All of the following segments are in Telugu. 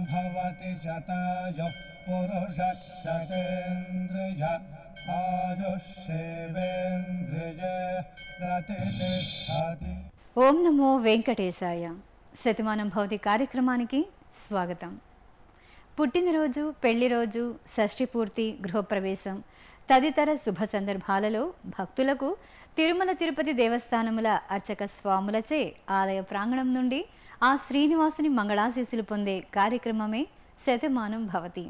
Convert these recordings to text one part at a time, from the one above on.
भवति शतायुः पुरुषः शतेन्द्रिय आयुष्येवेन्द्रिये प्रतिष्ठति. ఓం నమో వెంకటేశాయ. శతమానం భవతి కార్యక్రమానికి స్వాగతం. పుట్టినరోజు, పెళ్లి రోజు, షష్ఠి పూర్తి, గృహప్రవేశం తదితర శుభ సందర్భాలలో భక్తులకు తిరుమల తిరుపతి దేవస్థానముల అర్చక స్వాములచే ఆలయ ప్రాంగణం నుండి ఆ శ్రీనివాసుని మంగళాశీస్సులు పొందే కార్యక్రమమే శతమానం భవతి.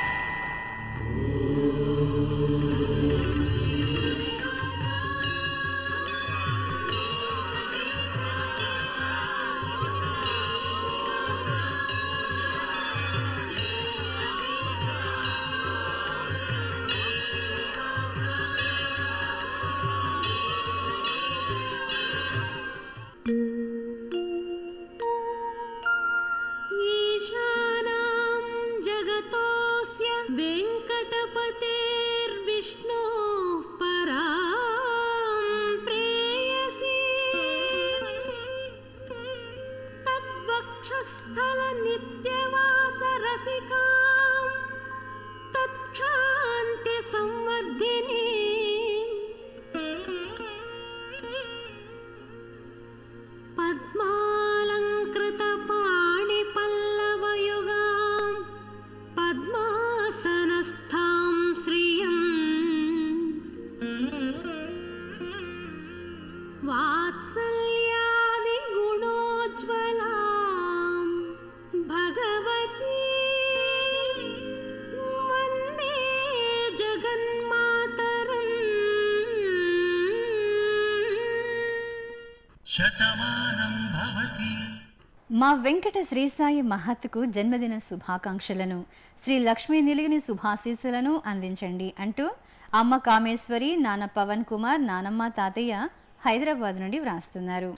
మా వెంకట శ్రీసాయి మహత్కు జన్మదిన శుభాకాంక్షలను, శ్రీ లక్ష్మీ నిలిగిని శుభాశీస్సులను అందించండి అంటూ అమ్మ కామేశ్వరి, నాన్న పవన్ కుమార్, నానమ్మ, తాతయ్య హైదరాబాద్ నుండి వ్రాస్తున్నారు.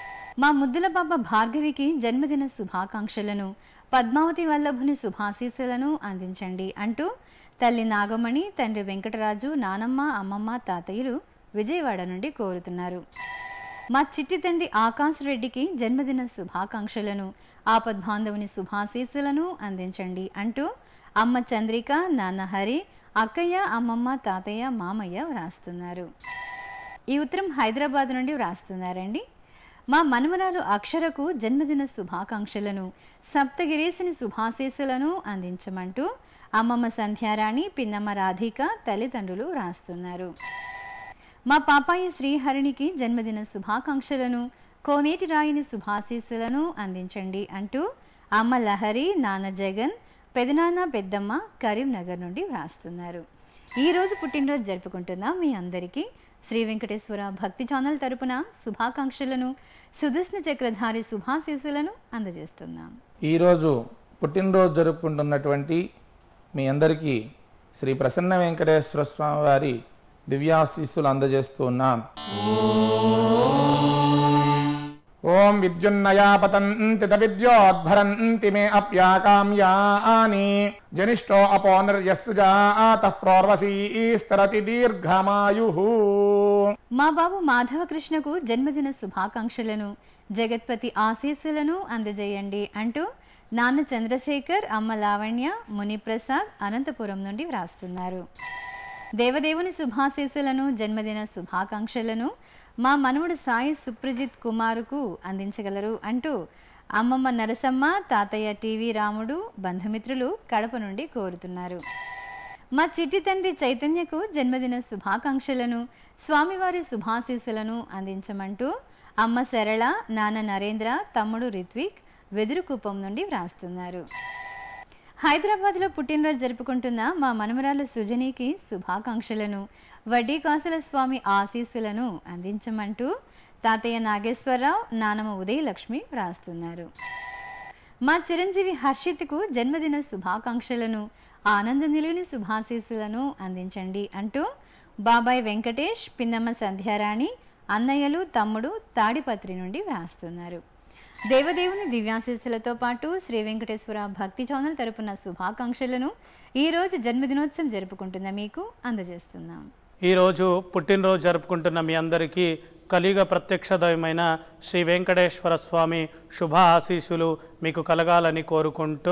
మా ముద్దుల పాప భార్గవికి జన్మదిన శుభాకాంక్షలను, పద్మావతి వల్లభుని శుభాశీస్సులను అందించండి అంటూ తల్లి నాగమణి, తండ్రి వెంకటరాజు, నానమ్మ, అమ్మమ్మ, తాతయ్యలు విజయవాడ నుండి కోరుతున్నారు. మా చిట్టి తండ్రి ఆకాశ్ రెడ్డికి జన్మదిన శుభాకాంక్షలను, ఆపద్బాంధవుని శుభాశీస్సులను అందించండి అంటూ అమ్మ చంద్రిక, నాన్న హరి, అక్కయ్య, అమ్మమ్మ, తాతయ్య, మామయ్య వ్రాస్తున్నారు. ఈ ఉత్తరం హైదరాబాద్ నుండి వ్రాస్తున్నారండి. మా మనుమరాలు అక్షరకు జన్మదిన శుభాకాంక్షలను, సప్తగిరీసుని శుభాశీస్సులను అందించమంటూ అమ్మమ్మ సంధ్యారాణి, పిన్నమ్మ రాధిక తల్లిదండ్రులు వ్రాస్తున్నారు. మా పాపాయి శ్రీహరినికి జన్మదిన శుభాకాంక్షలను, కోనేటి రాయిని శుభాశీస్సులను అందించండి అంటూ అమ్మ లహరి, నాన్న జగన్, పెదనాన్న, పెద్దమ్మ కరీంనగర్ నుండి వ్రాస్తున్నారు. ఈరోజు పుట్టినరోజు జరుపుకుంటున్న మీ అందరికీ శ్రీ వెంకటేశ్వర భక్తి ఛానల్ తరపున శుభాకాంక్షలను, సుదర్శన చక్రధారి శుభాశీస్సులను అందజేస్తున్నాం. ఈరోజు పుట్టినరోజు జరుపుకుంటున్నటువంటి మీ అందరికీ శ్రీ ప్రసన్న వెంకటేశ్వర స్వామి వారి దివ్యాశీస్సులు అందజేస్తూ ఉన్నాం. ఓం విద్యున్నయా పతంతి విద్యోద్భరంతి మే అప్యాకామ్యాని జనిష్టో అపోనర్యస్సుజాతః ప్రోర్వసీస్తరతి దీర్ఘమాయుః. మా బాబు మాధవకృష్ణకు జన్మదిన శుభాకాంక్షలను, జగత్పతి ఆశీస్సులను అందజేయండి అంటూ నాన్న చంద్రశేఖర్, అమ్మ లావణ్య, మునిప్రసాద్ అనంతపురం నుండి వ్రాస్తున్నారు. దేవదేవుని శుభాశీస్సులను, జన్మదిన శుభాకాంక్షలను మా మనవుడు సాయి సుప్రజిత్ కుమారుకు అందించగలరు అంటూ అమ్మమ్మ నరసమ్మ, తాతయ్య టీవీ రాముడు, బంధుమిత్రులు కడప నుండి కోరుతున్నారు. మా చిట్టి తండ్రి చైతన్యకు జన్మదిన శుభాకాంక్షలను, స్వామివారి శుభాశీస్సులను అందించమంటూ అమ్మ సరళ, నాన్న నరేంద్ర, తమ్ముడు రిత్విక్ వెదురుకుప్పం నుండి వ్రాస్తున్నారు. హైదరాబాద్లో పుట్టినరోజు జరుపుకుంటున్న మా మనమరాలు సుజనీకి శుభాకాంక్షలను, వడ్డీ కాసుల స్వామి ఆశీస్సులను అందించమంటూ తాతయ్య నాగేశ్వరరావు, నానమ్మ ఉదయలక్ష్మి వ్రాస్తున్నారు. మా చిరంజీవి హర్షిత్కు జన్మదిన శుభాకాంక్షలను, ఆనంద నిలువుని శుభాశీస్సులను అందించండి అంటూ బాబాయ్ వెంకటేష్, పిన్నమ్మ సంధ్యారాణి, అన్నయ్యలు, తమ్ముడు తాడిపత్రి నుండి వ్రాస్తున్నారు. దేవదేవుని దివ్యాశీస్సులతో పాటు శ్రీ వెంకటేశ్వర భక్తి ఛానల్ తరపున శుభాకాంక్షలను ఈరోజు జన్మదినోత్సవం జరుపుకుంటున్న మీకు అందజేస్తున్నాం. ఈరోజు పుట్టినరోజు జరుపుకుంటున్న మీ అందరికీ కలియుగ ప్రత్యక్ష దైవమైన శ్రీ వెంకటేశ్వర స్వామి శుభ ఆశీస్సులు మీకు కలగాలని కోరుకుంటూ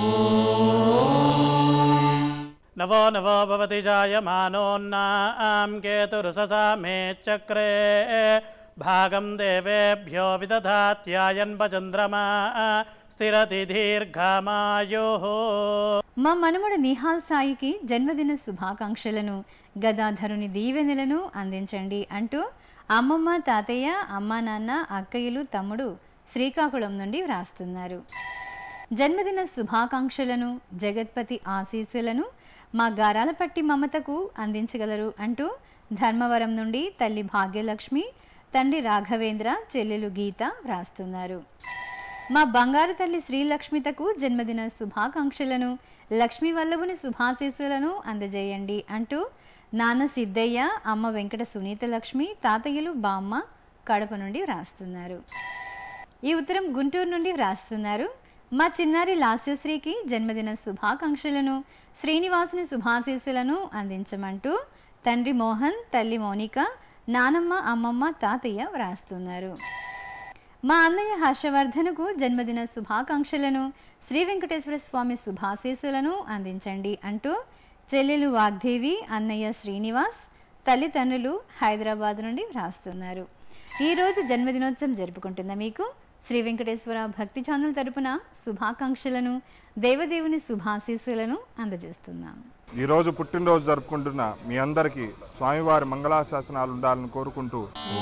నవో నవో భవతి జాయమానోన్నాం కేతురుససా మే చక్రే భాగం దేవేభ్యో విదధాత్యాయన్వచంద్రమా స్థిరతి దీర్ఘమాయో. మా మనుమడు నిహాల్ సాయికి జన్మదిన శుభాకాంక్షలను గదాధరుని దీవెనలను అందించండి అంటూ అమ్మమ్మ, తాతయ్య, అమ్మా, నాన్న, అక్కయ్యలు, తమ్ముడు శ్రీకాకుళం నుండి వ్రాస్తున్నారు. జన్మదిన శుభాకాంక్షలను జగత్పతి ఆశీస్సులను మా గారాలపట్టి మమతకు అందించగలరు అంటూ ధర్మవరం నుండి తల్లి భాగ్యలక్ష్మి, తండ్రి రాఘవేంద్ర, చెల్లెలు గీత వ్రాస్తున్నారు. మా బంగారు తల్లి శ్రీలక్ష్మితకు జన్మదిన శుభాకాంక్షలను లక్ష్మీ వల్లభుని శుభాశీస్సులను అందజేయండి అంటూ నాన్న సిద్ధయ్య, అమ్మ వెంకట సునీత లక్ష్మి, తాతయ్యలు బామ్మ కడప నుండి వ్రాస్తున్నారు. ఈ ఉత్తరం గుంటూరు నుండి వ్రాస్తున్నారు. మా చిన్నారి లాస్యశ్రీకి జన్మదిన శుభాకాంక్షలను శ్రీనివాసుని శుభాశీస్సులను అందించమంటూ తండ్రి మోహన్, తల్లి మోనిక, నానమ్మ, అమ్మమ్మ, తాతయ్య వ్రాస్తున్నారు. మా అన్నయ్య హర్షవర్ధన్కు జన్మదిన శుభాకాంక్షలను శ్రీ వెంకటేశ్వర స్వామి శుభాశీస్సులను అందించండి అంటూ చెల్లెలు వాగ్దేవి, అన్నయ్య శ్రీనివాస్, తల్లిదండ్రులు హైదరాబాద్ నుండి వ్రాస్తున్నారు. ఈరోజు జన్మదినోత్సవం జరుపుకుంటున్న మీకు శ్రీ వెంకటేశ్వర భక్తి ఛానల్ తరపున శుభాకాంక్షలను దేవదేవుని శుభాశీస్సులను అందజేస్తున్నాం. ఈరోజు పుట్టినరోజు జరుపుకుంటున్న మీ అందరికీ స్వామివారి మంగళాశాసనాలు ఉండాలని కోరుకుంటూ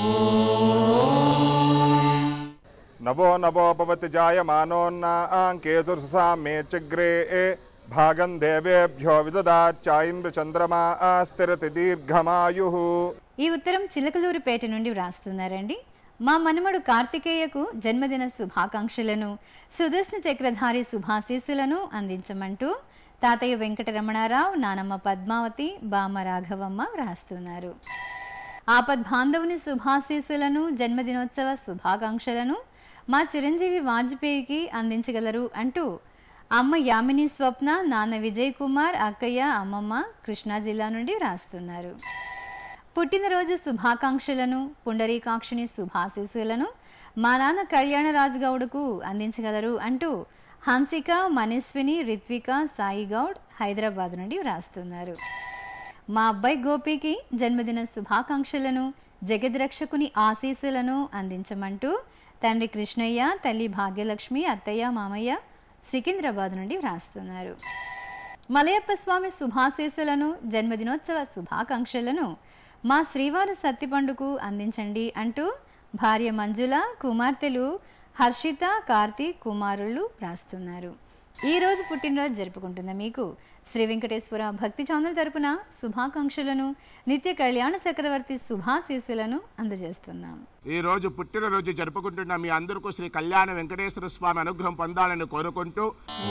నవో నవో భవతి జాయమానోన్నాం కేతుర్ససా మే చగ్రే భాగం దేవేభ్యో విదధాత్యాయన్వ చంద్రమా స్థిరతి దీర్ఘమాయు. ఈ ఉత్తరం చిలకలూరుపేట నుండి వ్రాస్తున్నారండి. మా మనుమడు కార్తికేయకు జన్మదిన శుభాకాంక్షలను సుదర్శన చక్రధారి శుభాశీస్సులను అందించమంటూ తాతయ్య వెంకటరమణారావు, నానమ్మ పద్మావతి, బామ్మ రాఘవమ్మ వ్రాస్తున్నారు. ఆపద్బాంధవుని శుభాశీస్సులను జన్మదినోత్సవ శుభాకాంక్షలను మా చిరంజీవి వాజ్పేయికి అందించగలరు అంటూ అమ్మ యామిని స్వప్న, నాన్న విజయ్ కుమార్, అక్కయ్య, అమ్మమ్మ కృష్ణా జిల్లా నుండి వ్రాస్తున్నారు. పుట్టినరోజు శుభాకాంక్షలను పుండరీకాక్షుని శుభాశీస్సులను మా నాన్న కళ్యాణరాజు గౌడ్కు అందించగలరు అంటూ హన్సిక, మనీస్విని, రిత్విక, సాయి గౌడ్ హైదరాబాద్ నుండి వ్రాస్తున్నారు. మా అబ్బాయి గోపికి జన్మదిన శుభాకాంక్షలను జగద్రక్షకుని ఆశీస్సులను అందించమంటూ తండ్రి కృష్ణయ్య, తల్లి భాగ్యలక్ష్మి, అత్తయ్య, మామయ్య సికింద్రాబాద్ నుండి వ్రాస్తున్నారు. మలయప్ప స్వామి శుభాశీస్సులను జన్మదినోత్సవ శుభాకాంక్షలను మా శ్రీవారి సత్తిపండుకు అందించండి అంటూ భార్య మంజుల, కుమార్తెలు హర్షిత, కార్తీక్, కుమారుళ్ళు వ్రాస్తున్నారు. ఈరోజు పుట్టినరోజు జరుపుకుంటున్న మీకు శ్రీ వెంకటేశ్వర భక్తి ఛానల్ తరపున శుభాకాంక్షలను నిత్య కళ్యాణ చక్రవర్తి శుభాశీస్సులను అందజేస్తున్నాం. ఈ రోజు పుట్టినరోజు జరుపుకుంటున్న మీ అందరికీ శ్రీ కళ్యాణ వెంకటేశ్వర స్వామి అనుగ్రహం పొందాలని కోరుకుంటూ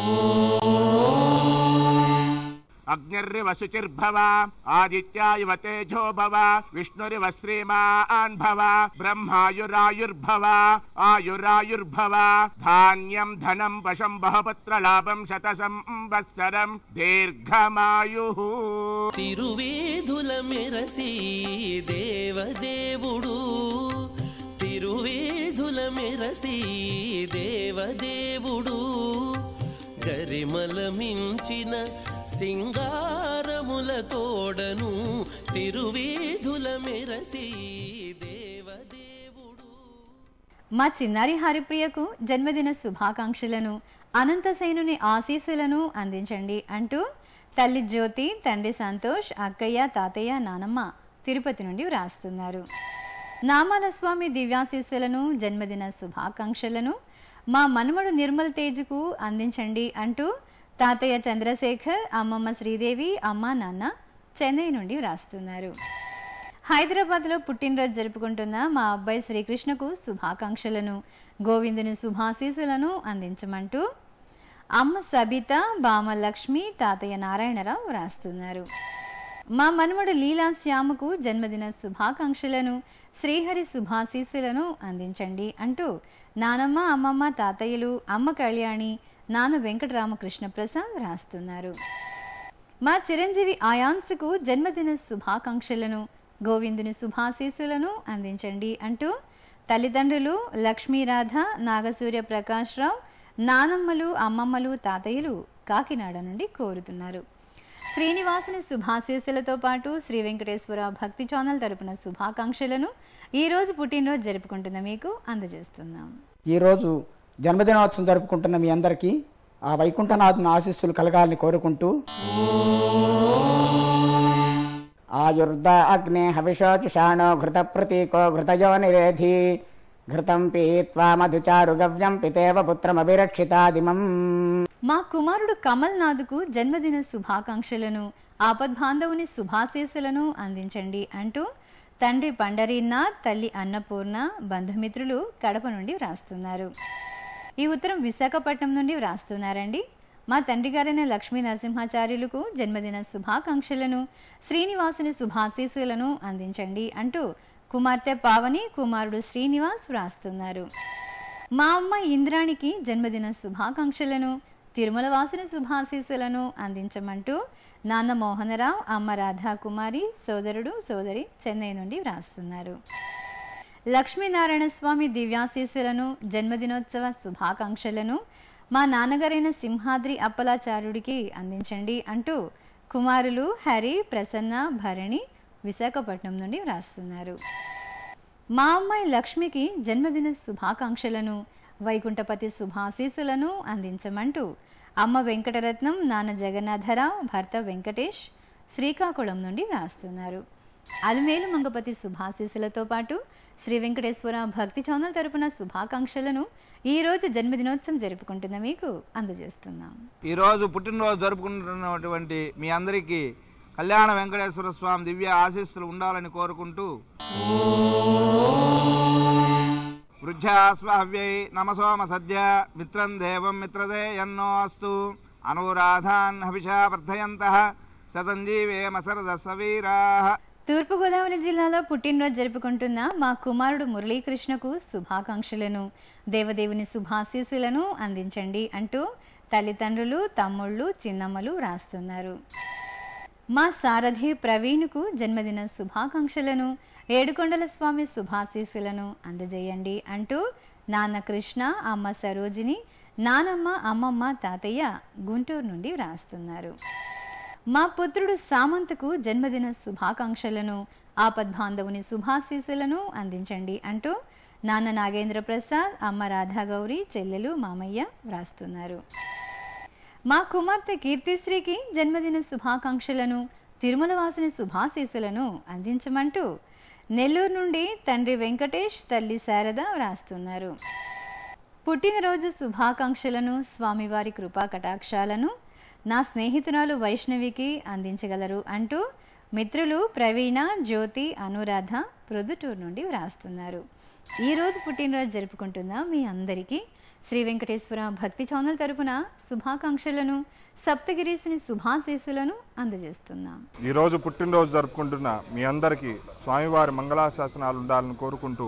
అగ్నిర్వ శుచిర్భవ ఆదిత్యాయవ తేజో భవ విష్ణురివ శ్రీమాన్ భవ బ్రహ్మాయురాయుర్భవ ఆయురాయుర్భవ ధాన్యం ధనం వశం బహపత్ర లాభం శత సంవత్సరం దీర్ఘమాయు. తిరువేధుల మెరసి దేవదేవుడు, తిరువేధుల మెరసి దేవదేవుడు, గరిమల మించిన సింగారముల తోడను తిరువేధుల మెరసి దేవదేవుడు. మా చిన్నారి హరిప్రియకు జన్మదిన శుభాకాంక్షలను అనంతసేనుని ఆశీస్సులను అందించండి అంటూ తల్లి జ్యోతి, తండ్రి సంతోష్, అక్కయ్య, తాతయ్య, నానమ్మ తిరుపతి నుండి వ్రాస్తున్నారు. నామాల స్వామి దివ్యాశీస్సులను జన్మదిన శుభాకాంక్షలను మా మనుమడు నిర్మల్ తేజ్కు అందించండి అంటూ తాతయ్య చంద్రశేఖర్, అమ్మమ్మ శ్రీదేవి, అమ్మ, నాన్న చెన్నై నుండి వ్రాస్తున్నారు. హైదరాబాద్లో పుట్టినరోజు జరుపుకుంటున్న మా అబ్బాయి శ్రీకృష్ణకు శుభాకాంక్షలను గోవిందుని శుభాశీస్సులను అందించమంటూ అమ్మ సబిత, బామ్మ లక్ష్మి, తాతయ్య నారాయణరావు వ్రాస్తున్నారు. మా మనుమడు లీలా శ్యామకు జన్మదిన శుభాకాంక్షలను శ్రీహరి శుభాశీస్సులను అందించండి అంటూ నానమ్మ, అమ్మమ్మ, తాతయ్యలు, అమ్మ కళ్యాణి, నాన్న వెంకటరామకృష్ణ ప్రసాద్ రాస్తున్నారు. మా చిరంజీవి ఆయాన్స్కు జన్మదిన శుభాకాంక్షలను గోవిందుని శుభాశీస్సులను అందించండి అంటూ తల్లిదండ్రులు లక్ష్మీరాధ, నాగసూర్య ప్రకాశ్రావు, నానమ్మలు, అమ్మమ్మలు, తాతయ్యలు కాకినాడ నుండి కోరుతున్నారు. శ్రీనివాసుని శుభాశీస్సులతో పాటు శ్రీ వెంకటేశ్వర భక్తి ఛానల్ తరపున శుభాకాంక్షలను ఈరోజు పుట్టినరోజు జరుపుకుంటున్న మీకు అందజేస్తున్నాం. ఈరోజు జన్మదినోత్సవం జరుపుకుంటున్న మీ అందరికీ ఆ వైకుంఠనాథుని ఆశీస్సులు కలగాలని కోరుకుంటూ ఆయుర్ద అగ్నే హవిషోచుషాణో ఘృత ప్రతీకో ఘృతజో నిరేధి ఘృతం పీత్వా మధుచారు గవ్యం పితేవ పుత్రమభిరక్షితాదిమం. మా కుమారుడు కమల్ నాథ్కు జన్మదిన శుభాకాంక్షలను, ఆపద్బాంధవుని శుభాశీస్సులను అందించండి అంటూ తండ్రి పండరీనాథ్, తల్లి అన్నపూర్ణ, బంధుమిత్రులు కడప నుండి వ్రాస్తున్నారు. ఈ ఉత్తరం విశాఖపట్నం నుండి వ్రాస్తున్నారండి. మా తండ్రి గారైన లక్ష్మీ నరసింహాచార్యులకు జన్మదిన శుభాకాంక్షలను, శ్రీనివాసుని శుభాశీస్సులను అందించండి అంటూ కుమార్తె పావని, కుమారుడు శ్రీనివాస్ వ్రాస్తున్నారు. మా అమ్మ ఇంద్రానికి జన్మదిన శుభాకాంక్షలను, తిరుమల వాసుని శుభాశీస్సులను అందించమంటూ నాన్న మోహనరావు, అమ్మ రాధాకుమారి, సోదరుడు సోదరి చెన్నై నుండి వ్రాస్తున్నారు. లక్ష్మీనారాయణ స్వామి దివ్యాశీస్సులను, జన్మదినోత్సవ శుభాకాంక్షలను మా నాన్నగారైన సింహాద్రి అప్పలాచార్యుడికి అందించండి అంటూ కుమారులు హరి, ప్రసన్న, భరణి విశాఖపట్నం నుండి వ్రాస్తున్నారు. మా అమ్మాయి లక్ష్మికి జన్మదిన శుభాకాంక్షలను, వైకుంఠపతి శుభాశీస్సులను అందించమంటూ అమ్మ వెంకటరత్నం, నాన్న జగన్నాథరావు, భర్త వెంకటేష్ శ్రీకాకుళం నుండి వ్రాస్తున్నారు. అలమేలు మంగపతి శుభాశీస్సులతో పాటు శ్రీ వెంకటేశ్వర భక్తి ఛానల్ తరపున శుభాకాంక్షలను ఈరోజు జన్మదినోత్సవం జరుపుకుంటున్న మీకు అందజేస్తున్నాం. ఈరోజు పుట్టినరోజు జరుపుకుంటున్నటువంటి మీ అందరికీ కళ్యాణ వెంకటేశ్వర స్వామి దివ్య ఆశీస్సులు ఉండాలని కోరుకుంటూ వృద్ధ్యాస్వావ్యై నమసోమ సద్య మిత్రం దేవం మిత్రదే ఎన్నో అస్తు అనురాధాన్ హవిషా వర్ధయంతః శతంజీవేమ సరద సవీరాః. తూర్పుగోదావరి జిల్లాలో పుట్టినరోజు జరుపుకుంటున్న మా కుమారుడు మురళీకృష్ణకు శుభాకాంక్షలను, దేవదేవుని శుభాశీస్సులను అందించండి అంటూ తల్లిదండ్రులు, తమ్ముళ్ళు, చిన్నమ్మలు రాస్తున్నారు. మా సారథి ప్రవీణ్కు జన్మదిన శుభాకాంక్షలను, ఏడుకొండల స్వామి శుభాశీస్సులను అందజేయండి అంటూ నాన్న కృష్ణ, అమ్మ సరోజిని, నానమ్మ, అమ్మమ్మ, తాతయ్య గుంటూరు నుండి వ్రాస్తున్నారు. మా పుత్రుడు సామంత్కు జన్మదిన శుభాకాంక్షలను, ఆపద్బాంధవుని శుభాశీస్సులను అందించండి అంటూ నాన్న నాగేంద్ర ప్రసాద్, అమ్మ రాధాగౌరి, చెల్లెలు, మామయ్య వ్రాస్తున్నారు. మా కుమార్తె కీర్తిశ్రీకి జన్మదిన శుభాకాంక్షలను, తిరుమల వాసుని శుభాశీస్సులను అందించమంటూ నెల్లూరు నుండి తండ్రి వెంకటేష్, తల్లి శారద వ్రాస్తున్నారు. పుట్టినరోజు శుభాకాంక్షలను, స్వామివారి కృపా కటాక్షాలను నా స్నేహితురాలు వైష్ణవికి అందించగలరు అంటూ మిత్రులు ప్రవీణ, జ్యోతి, అనురాధ ప్రొద్దుటూరు నుండి వ్రాస్తున్నారు. ఈరోజు పుట్టినరోజు జరుపుకుంటున్న మీ అందరికీ శ్రీ వెంకటేశ్వర భక్తి ఛానల్ తరపున శుభాకాంక్షలను, సప్తగిరీసుని శుభాశీస్సులను అందజేస్తున్నాం. ఈరోజు పుట్టినరోజు జరుపుకుంటున్న మీ అందరికీ స్వామివారి మంగళాశాసనాలు ఉండాలని కోరుకుంటూ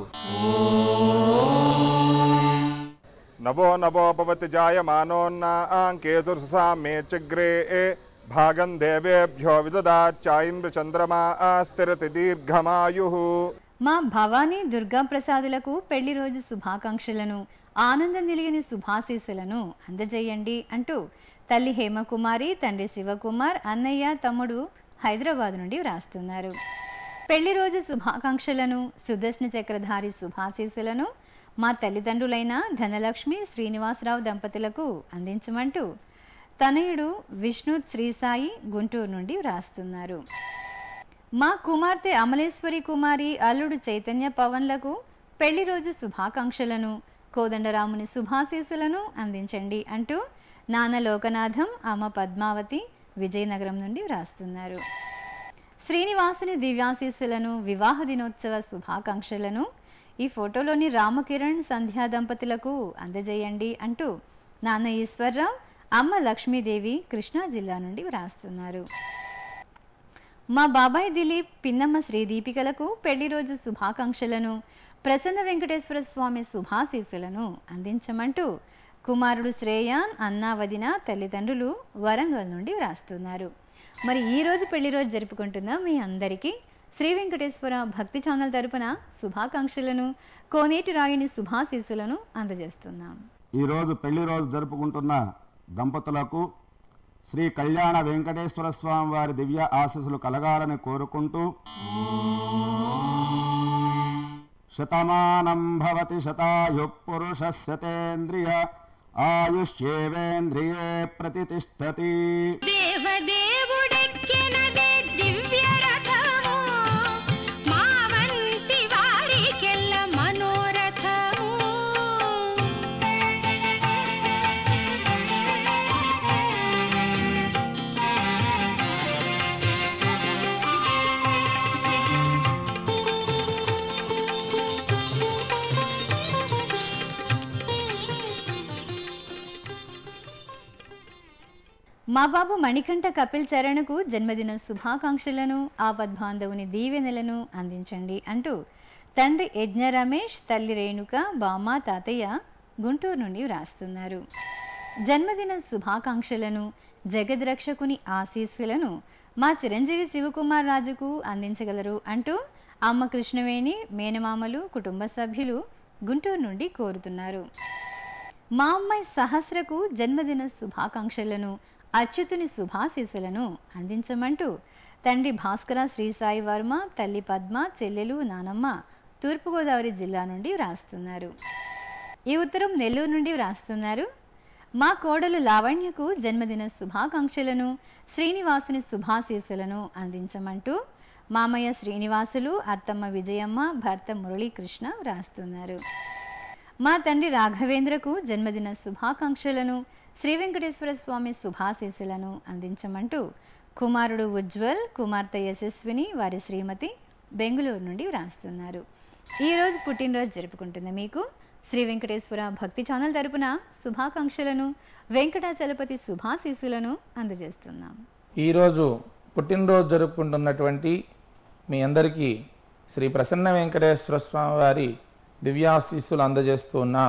నవో నవో భవతి జాయమానోన్నాంకేతుర్సామే చగ్రే భాగం దేవేభ్యో విదదాచాయింద్ర చంద్రమా స్థిరతి దీర్ఘమాయుః. మా భవానీ, దుర్గా ప్రసాదులకు పెళ్లి రోజు శుభాకాంక్షలను, ఆనందం నిలిగిన శుభాశీస్సులను అందజేయండి అంటూ తల్లి హేమకుమారి, తండ్రి శివకుమార్, అన్నయ్య, తమ్ముడు హైదరాబాద్ నుండి వ్రాస్తున్నారు. పెళ్లి రోజు శుభాకాంక్షలను, సుదర్శన చక్రధారి శుభాశీస్సులను మా తల్లిదండ్రులైన ధనలక్ష్మి, శ్రీనివాసరావు దంపతులకు అందించమంటూ తనయుడు విష్ణుత్ శ్రీసాయి గుంటూరు నుండి వ్రాస్తున్నారు. మా కుమార్తె అమలేశ్వరి కుమారి, అల్లుడు చైతన్య పవన్లకు పెళ్లి రోజు శుభాకాంక్షలను, కోదండరాముని శుభాశీస్సులను అందించండి అంటూ నాన్న లోకనాథం, అమ్మ పద్మావతి విజయనగరం నుండి వ్రాస్తున్నారు. శ్రీనివాసుని దివ్యాశీస్సులను, వివాహ దినోత్సవ శుభాకాంక్షలను ఈ ఫోటోలోని రామకిరణ్, సంధ్యా దంపతులకు అందజేయండి అంటూ నాన్న ఈశ్వర్రావు, అమ్మ లక్ష్మీదేవి కృష్ణా జిల్లా నుండి వ్రాస్తున్నారు. మా బాబాయ్ దిలీప్, పిన్నమ్మ శ్రీదీపికలకు పెళ్లి రోజు శుభాకాంక్షలను, ప్రసన్న వెంకటేశ్వర స్వామి శుభాశీస్సులను అందించమంటూ కుమారుడు శ్రేయాన్, అన్నా వదిన, తల్లిదండ్రులు వరంగల్ నుండి వ్రాస్తున్నారు. మరి ఈరోజు పెళ్లి రోజు జరుపుకుంటున్న మీ అందరికీ శ్రీ వెంకటేశ్వర భక్తి ఛానల్ తరపున శుభాకాంక్షలను, కోనేటి రాయుని శుభాశీస్సులను అందజేస్తున్నాం. ఈరోజు పెళ్లి రోజు జరుపుకుంటున్న దంపతులకు శ్రీ కళ్యాణ వెంకటేశ్వర స్వామి వారి దివ్య ఆశీస్సులు కలగాలని కోరుకుంటూ శతమానం భవతి శతాయు పురుషస్యతేంద్రియ ఆయుష్యేవేంద్రియే ప్రతిష్టతి. దేవదేవుడెక్కెనదే దివ్య రథము, మా వంటి వారికెల్ల మనోరథము. మా బాబు మణికంఠ కపిల్ చరణ్కు జన్మదిన శుభాకాంక్షలను, ఆపద్బాంధవుని దీవెనలను అందించండి అంటూ తండ్రి యజ్ఞ రమేష్, తల్లి రేణుక, బామ్మ, తాతయ్య గుంటూరు నుండి వ్రాస్తున్నారు. జన్మదిన శుభాకాంక్షలను, జగద్రక్షకుని ఆశీస్సులను మా చిరంజీవి శివకుమార్ రాజుకు అందించగలరు అంటూ అమ్మ కృష్ణవేణి, మేనమామలు, కుటుంబ సభ్యులు గుంటూరు నుండి కోరుతున్నారు. మా అమ్మాయి సహస్రకు జన్మదిన శుభాకాంక్షలను, అచ్యుతుని శుభాశీస్సులను అందించమంటూ తండ్రి భాస్కర శ్రీసాయి వర్మ, తల్లి పద్మ, చెల్లెలు, నానమ్మ తూర్పుగోదావరి జిల్లా నుండి వ్రాస్తున్నారు. ఈ ఉత్తరం నెల్లూరు నుండి వ్రాస్తున్నారు. మా కోడలు లావణ్యకు జన్మదిన శుభాకాంక్షలను, శ్రీనివాసుని శుభాశీస్సులను అందించమంటూ మామయ్య శ్రీనివాసులు, అత్తమ్మ విజయమ్మ, భర్త మురళీకృష్ణ వ్రాస్తున్నారు. మా తండ్రి రాఘవేంద్రకు జన్మదిన శుభాకాంక్షలను, శ్రీ వెంకటేశ్వర స్వామి శుభాశీస్సులను అందించమంటూ కుమారుడు ఉజ్వల్, కుమార్తె యశస్విని, వారి శ్రీమతి బెంగుళూరు నుండి వ్రాస్తున్నారు. ఈరోజు పుట్టినరోజు జరుపుకుంటున్న మీకు శ్రీ వెంకటేశ్వర భక్తి ఛానల్ తరపున శుభాకాంక్షలను, వెంకటాచలపతి శుభాశీస్సులను అందజేస్తున్నాం. ఈరోజు పుట్టినరోజు జరుపుకుంటున్నటువంటి మీ అందరికీ శ్రీ ప్రసన్న వెంకటేశ్వర స్వామి వారి దివ్యాశీస్సులు అందజేస్తూ ఉన్నాం.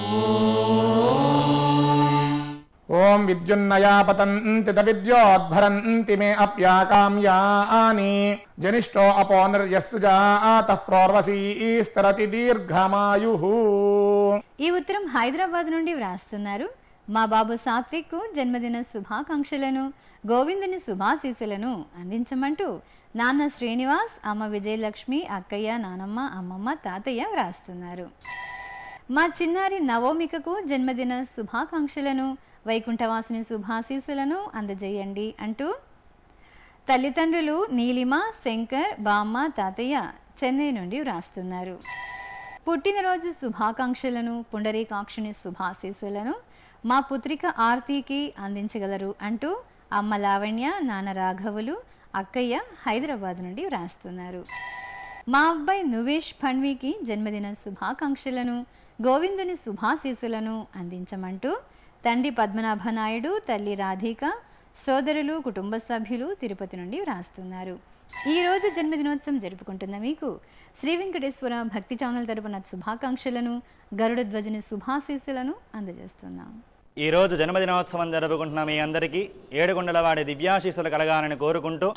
ఓం విద్యున్నయా పతంతి విద్యోద్భరంతి మే అప్యాకామ్యాని జనిష్టో అపోనిర్యస్సుజాతః ప్రోర్వసీస్తరతి దీర్ఘమాయుః. ఈ ఉత్తరం హైదరాబాద్ నుండి వ్రాస్తున్నారు. మా బాబు సాత్విక్ జన్మదిన శుభాకాంక్షలను, గోవిందుని శుభాశీస్సులను అందించమంటూ నాన్న శ్రీనివాస్, అమ్మ విజయలక్ష్మి, అక్కయ్య, నానమ్మ, అమ్మమ్మ, తాతయ్య వ్రాస్తున్నారు. మా చిన్నారి నవోమికకు జన్మదిన శుభాకాంక్షలను, వైకుంఠవాసుని శుభాశీస్సులను అందజేయండి అంటూ తల్లిదండ్రులు నీలిమ, శంకర్, బామ్మ, తాతయ్య చెన్నై నుండి వ్రాస్తున్నారు. పుట్టినరోజు శుభాకాంక్షలను, పుండరీకాక్షుని శుభాశీస్సులను మా పుత్రిక ఆర్తికి అందించగలరు అంటూ అమ్మ లావణ్య, నాన్న రాఘవులు, అక్కయ్య హైదరాబాద్ నుండి వ్రాస్తున్నారు. మా అబ్బాయి నువేష్ ఫణ్వికి జన్మదిన శుభాకాంక్షలను, గోవిందుని శుభాశీస్సులను అందించమంటూ తండ్రి పద్మనాభ నాయుడు, తల్లి రాధిక, సోదరులు, కుటుంబ సభ్యులు తిరుపతి నుండి వ్రాస్తున్నారు. ఈరోజు జన్మదినోత్సవం జరుపుకుంటున్న మీకు శ్రీ వెంకటేశ్వర భక్తి ఛానల్ తరపున శుభాకాంక్షలను, గరుడ ధ్వజుని శుభాశీస్సులను అందజేస్తున్నాం. ఈరోజు జన్మదినోత్సవం జరుపుకుంటున్న మీ అందరికీ ఏడుగుండలవాడి దివ్యాశీస్సులు కలగాలని కోరుకుంటూ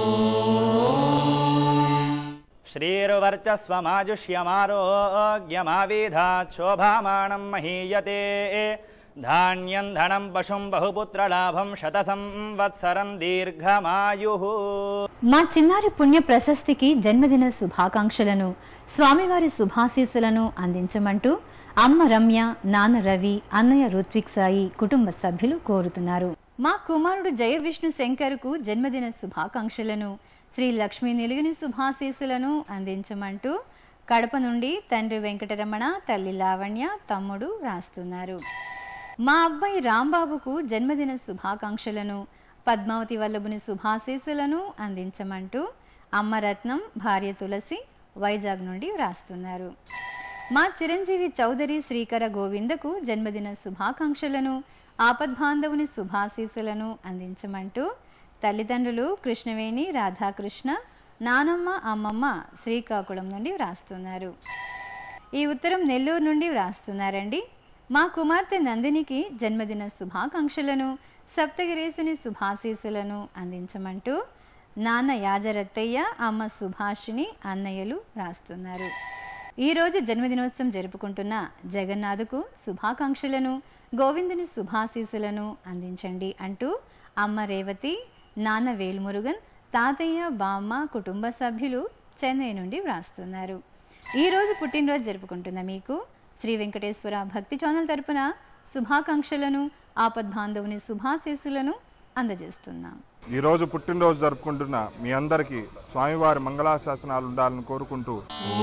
శ్రీరువర్చస్వమాజుష్యమారోగ్యమావిధాత్ శోభామానం మహీయతే ధాన్యం ధనం పశుం బహుపుత్రలాభం శత సంవత్సరం దీర్ఘమాయుః. మా చిన్నారి పుణ్య ప్రశస్తికి జన్మదిన శుభాకాంక్షలను, స్వామివారి శుభాశీస్సులను అందించమంటూ అమ్మ రమ్య, నాన్న రవి, అన్నయ్య రుత్విక్ సాయి కుటుంబ సభ్యులు కోరుతున్నారు. మా కుమారుడు జయ విష్ణు శంకర్కు జన్మదిన శుభాకాంక్షలను, శ్రీ లక్ష్మీ నిలుగుని శుభాశీస్సులను అందించమంటూ కడప నుండి తండ్రి వెంకటరమణ, తల్లి లావణ్య, తమ్ముడు రాస్తున్నారు. మా అబ్బాయి రాంబాబుకు జన్మదిన శుభాకాంక్షలను, పద్మావతి వల్లభుని శుభాశీస్సులను అందించమంటూ అమ్మ రత్నం, భార్య తులసి వైజాగ్ నుండి వ్రాస్తున్నారు. మా చిరంజీవి చౌదరి శ్రీకర గోవిందకు జన్మదిన శుభాకాంక్షలను, ఆపద్బాంధవుని శుభాశీస్సులను అందించమంటూ తల్లిదండ్రులు కృష్ణవేణి, రాధాకృష్ణ, నానమ్మ, అమ్మమ్మ శ్రీకాకుళం నుండి వ్రాస్తున్నారు. ఈ ఉత్తరం నెల్లూరు నుండి వ్రాస్తున్నారండి. మా కుమార్తె నందినికి జన్మదిన శుభాకాంక్షలను, సప్తగిరీసుని శుభాశీస్సులను అందించమంటూ నాన్న యాజరత్తయ్య, అమ్మ సుభాషిణి, అన్నయ్యలు రాస్తున్నారు. ఈరోజు జన్మదినోత్సవం జరుపుకుంటున్న జగన్నాథుకు శుభాకాంక్షలను, గోవిందుని శుభాశీసులను అందించండి అంటూ అమ్మ రేవతి, నాన్న వేల్మురుగన్, తాతయ్య, బామ్మ, కుటుంబ సభ్యులు చెన్నై నుండి వ్రాస్తున్నారు. ఈరోజు పుట్టినరోజు జరుపుకుంటున్న మీకు శ్రీ వెంకటేశ్వర భక్తి ఛానల్ తరపున శుభాకాంక్షలను, ఆపద్బాంధవుని శుభాశీసులను అందజేస్తున్నాం. ఈరోజు పుట్టినరోజు జరుపుకుంటున్న మీ అందరికీ స్వామివారి మంగళాశాసనాలు ఉండాలని కోరుకుంటూ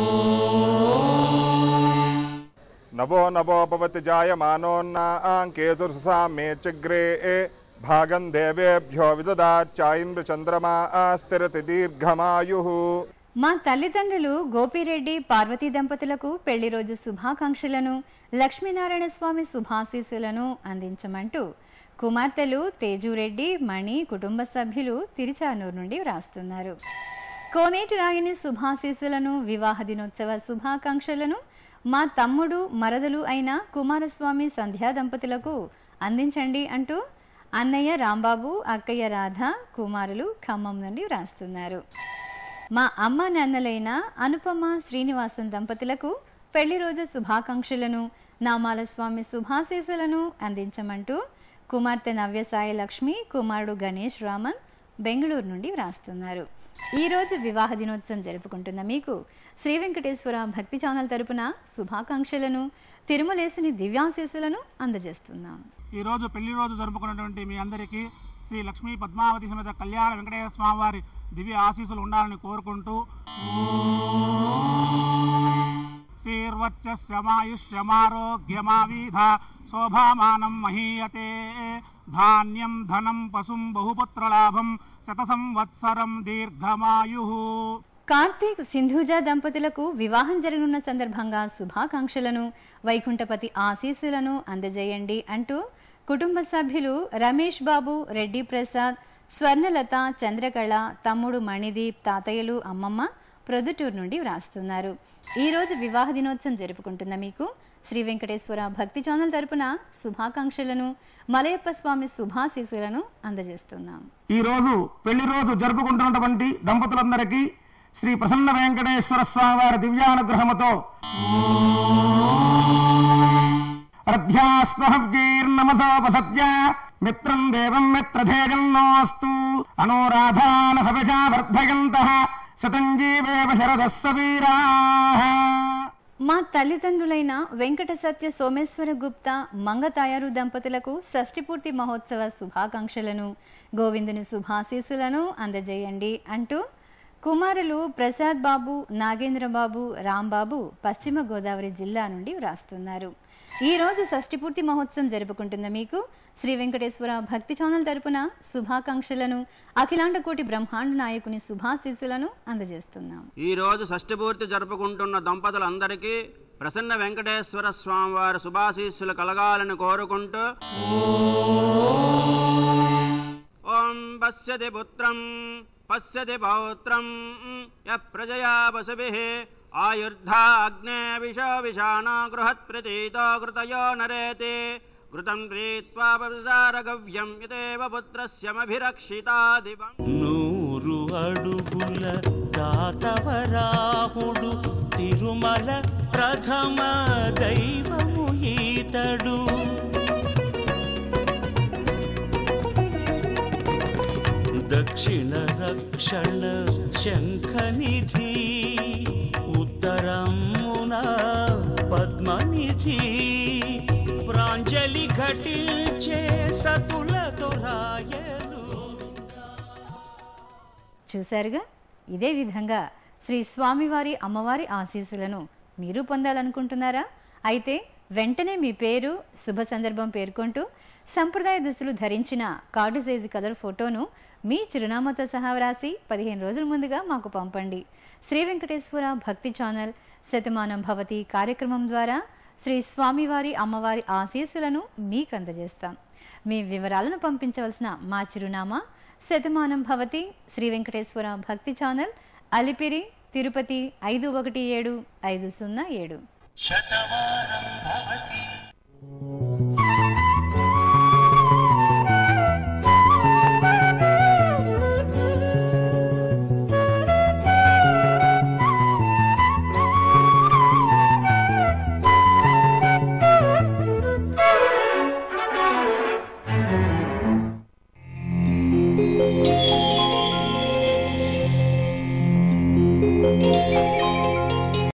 నవో నవో భవతి జాయమానోన్నాంకేతుర్సామే చగ్రే భాగం దేవేభ్యో విదదాచాయింద్ర చంద్రమా స్థిరతి దీర్ఘమాయుః. మా తల్లిదండ్రులు గోపిరెడ్డి, పార్వతీ దంపతులకు పెళ్లి రోజు శుభాకాంక్షలను, లక్ష్మీనారాయణ స్వామి శుభాశీసులను అందించమంటూ కుమార్తెలు తేజురెడ్డి, మణి, కుటుంబ సభ్యులు తిరుచానూరు నుండి వ్రాస్తున్నారు. కోనేటి రాయని శుభాశీసులను, వివాహ దినోత్సవ శుభాకాంక్షలను మా తమ్ముడు, మరదలు అయిన కుమారస్వామి, సంధ్యా దంపతులకు అందించండి అంటూ అన్నయ్య రాంబాబు, అక్కయ్య రాధ, కుమారులు ఖమ్మం నుండి వ్రాస్తున్నారు. మా అమ్మ నాన్నలైన అనుపమ, శ్రీనివాసన్ దంపతులకు పెళ్లి రోజు శుభాకాంక్షలను, నామాల స్వామి శుభాశీసులను అందించమంటూ కుమార్తె నవ్యసాయి లక్ష్మి, కుమారుడు గణేష్ రామన్ బెంగళూరు నుండి వ్రాస్తున్నారు. ఈరోజు వివాహ దినోత్సవం జరుపుకుంటున్న మీకు శ్రీ వెంకటేశ్వర భక్తి ఛానల్ తరపున శుభాకాంక్షలను, తిరుమలేసుని దివ్యాశీసులను అందజేస్తున్నాం. ఈరోజు పెళ్లి రోజు జరుపుకున్నటువంటి మీ అందరికీ శ్రీ లక్ష్మీ పద్మావతి సమేత కళ్యాణ వెంకటేశ్వర స్వామి వారి దివ్య ఆశీస్సులు ఉండాలని కోరుకుంటూ శ్రీర్వర్చస్యమాయుష్యమారోగ్యమావిధ శోభామానం మహీయతే ధాన్యం ధనం పశుం బహుపుత్రలాభం శత సంవత్సరం దీర్ఘమాయుః. కార్తీక్, సింధూజ దంపతులకు వివాహం జరగనున్న సందర్భంగా శుభాకాంక్షలను, వైకుంఠపతి ఆశీస్సులను అందజేయండి అంటూ కుటుంబ సభ్యులు రమేష్ బాబు, రెడ్డి ప్రసాద్, స్వర్ణలత, చంద్రకళ, తమ్ముడు మణిదీప్, తాతయ్యలు, అమ్మమ్మ ప్రొద్దుటూరు నుండి వ్రాస్తున్నారు. ఈరోజు వివాహ దినోత్సవం జరుపుకుంటున్న మీకు శ్రీ వెంకటేశ్వర భక్తి ఛానల్ తరపున శుభాకాంక్షలను, మలయప్ప స్వామి శుభాశీసులను అందజేస్తున్నాం. ఈరోజు పెళ్లి రోజు జరుపుకుంటున్నటువంటి దంపతులందరికీ శ్రీ ప్రసన్న వెంకటేశ్వర స్వామి వారి దివ్యానుగ్రహముతో అర్ధ్యాస్మహవ్యైర్నమసోపసత్య మిత్రం దేవం మిత్రధేజన్నోస్తు అనోరాధాన సవిషా వర్ధయంతః శతంజీవేవ శరదస్స వీరాః. మా తల్లిదండ్రులైన వెంకట సత్య సోమేశ్వర గుప్తా, మంగతాయారు దంపతులకు షష్ఠిపూర్తి మహోత్సవ శుభాకాంక్షలను, గోవిందుని శుభాశీసులను అందజేయండి అంటూ కుమారులు ప్రసాద్ బాబు, నాగేంద్ర బాబు, రాంబాబు పశ్చిమ గోదావరి జిల్లా నుండి వ్రాస్తున్నారు. ఈరోజు షష్ఠిపూర్తి మహోత్సవం జరుపుకుంటున్న మీకు శ్రీ వెంకటేశ్వర భక్తి ఛానల్ తరపున శుభాకాంక్షలను, అఖిలాండ కోటి బ్రహ్మాండ నాయకుని శుభాశీస్సులను అందజేస్తున్నాం. ఈ రోజు షష్ఠిపూర్తి జరుపుకుంటున్న దంపతులందరికీ ప్రసన్న వెంకటేశ్వర స్వామి వారి శుభాశీస్సులు కలగాలని కోరుకుంటూ ఓం పశ్యతి పుత్రం పశ్యతి పౌత్రం యః ప్రజయా పశుభిః ఆయుర్ధా అగ్నే విషో విషాణో గృహత్ ప్రతీతో కృతయో నరేతి కృతం ప్రీత్వా పవిసారగవ్యం యతేవ పుత్రస్యమభిరక్షితా దివం. 100 అడుగుల దాతవరాహుడు తిరుమల ప్రథమ దైవము ఈతడు. దక్షిణ రక్షణ శంఖనిధి ఉత్తరమున పద్మనిధి ప్రాంజలి ఘటించే సతులతో రాయలు. చూశారుగా, ఇదే విధంగా శ్రీ స్వామివారి అమ్మవారి ఆశీస్సులను మీరు పొందాలనుకుంటున్నారా? అయితే వెంటనే మీ పేరు, శుభ సందర్భం పేర్కొంటూ సంప్రదాయ దుస్తులు ధరించిన కార్డు సైజు కలర్ ఫోటోను మీ చిరునామాతో సహా వ్రాసి 15 రోజుల ముందుగా మాకు పంపండి. శ్రీ వెంకటేశ్వర భక్తి ఛానల్ శతమానం భవతి కార్యక్రమం ద్వారా శ్రీ స్వామివారి అమ్మవారి ఆశీస్సులను మీకు అందజేస్తాం. మీ వివరాలను పంపించవలసిన మా చిరునామా శతమానం భవతి, శ్రీ వెంకటేశ్వర భక్తి ఛానల్, అలిపిరి, తిరుపతి 517507. శతమానం భవతి.